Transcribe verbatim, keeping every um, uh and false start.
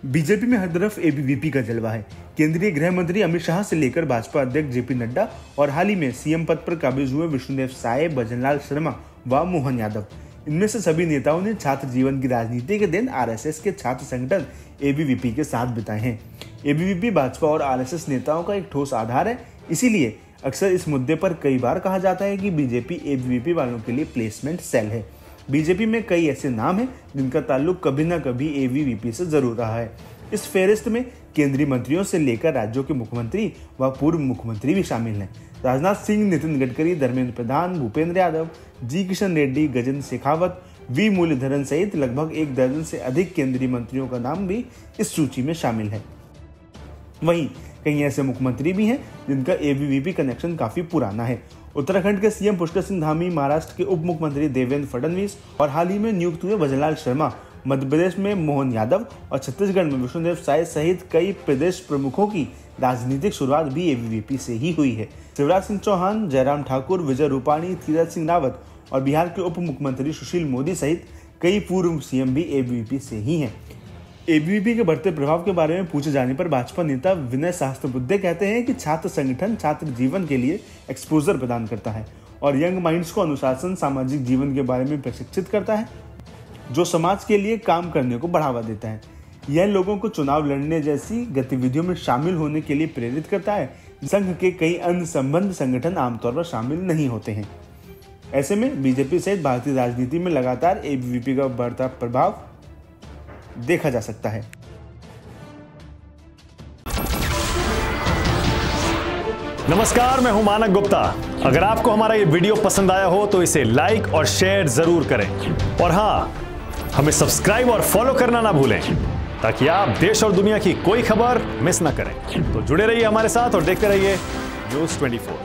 BJP में हर तरफ ABVP का जलवा है। केंद्रीय गृह मंत्री अमित शाह से लेकर भाजपा अध्यक्ष जेपी नड्डा और हाल ही में सीएम पद पर काबिज हुए विष्णुदेव साय, भजनलाल शर्मा व मोहन यादव, इनमें से सभी नेताओं ने छात्र जीवन की राजनीति के दिन आरएसएस के छात्र संगठन एबीवीपी के साथ बिताए हैं। एबीवीपी भाजपा और आरएसएस नेताओं का एक ठोस आधार है, इसीलिए अक्सर इस मुद्दे पर कई बार कहा जाता है कि बीजेपी एबीवीपी वालों के लिए प्लेसमेंट सेल है। बीजेपी में कई ऐसे नाम हैं जिनका ताल्लुक कभी न कभी एबीवीपी से जरूर रहा है। इस फेहरिस्त में केंद्रीय मंत्रियों से लेकर राज्यों के मुख्यमंत्री व पूर्व मुख्यमंत्री भी शामिल हैं। राजनाथ सिंह, नितिन गडकरी, धर्मेंद्र प्रधान, भूपेंद्र यादव, जी किशन रेड्डी, गजेंद्र शेखावत, वी मुरलीधरन सहित लगभग एक दर्जन से अधिक केंद्रीय मंत्रियों का नाम भी इस सूची में शामिल है। वहीं कई ऐसे मुख्यमंत्री भी हैं जिनका एबीवीपी कनेक्शन काफी पुराना है। उत्तराखंड के सीएम पुष्कर सिंह धामी, महाराष्ट्र के उप मुख्यमंत्री देवेंद्र फडणवीस और हाल ही में नियुक्त हुए भजनलाल शर्मा, मध्य प्रदेश में मोहन यादव और छत्तीसगढ़ में विष्णुदेव साय सहित कई प्रदेश प्रमुखों की राजनीतिक शुरुआत भी एबीवीपी से ही हुई है। शिवराज सिंह चौहान, जयराम ठाकुर, विजय रूपाणी, तीरथ सिंह रावत और बिहार के उप मुख्यमंत्री सुशील मोदी सहित कई पूर्व सीएम भी एबीवीपी से ही हैं। एबीवीपी के बढ़ते प्रभाव के बारे में पूछे जाने पर भाजपा नेता विनय सहस्त्रबुद्धे कहते हैं कि छात्र संगठन छात्र जीवन के लिए एक्सपोजर प्रदान करता है और यंग माइंड्स को अनुशासन, सामाजिक जीवन के बारे में प्रशिक्षित करता है, जो समाज के लिए काम करने को बढ़ावा देता है। यह लोगों को चुनाव लड़ने जैसी गतिविधियों में शामिल होने के लिए प्रेरित करता है। संघ के कई अन्य संबंध संगठन आमतौर पर शामिल नहीं होते हैं। ऐसे में बीजेपी सहित भारतीय राजनीति में लगातार एबीवीपी का बढ़ता प्रभाव देखा जा सकता है। नमस्कार, मैं हूं मानक गुप्ता। अगर आपको हमारा ये वीडियो पसंद आया हो तो इसे लाइक और शेयर जरूर करें और हाँ, हमें सब्सक्राइब और फॉलो करना ना भूलें ताकि आप देश और दुनिया की कोई खबर मिस ना करें। तो जुड़े रहिए हमारे साथ और देखते रहिए न्यूज़ चौबीस।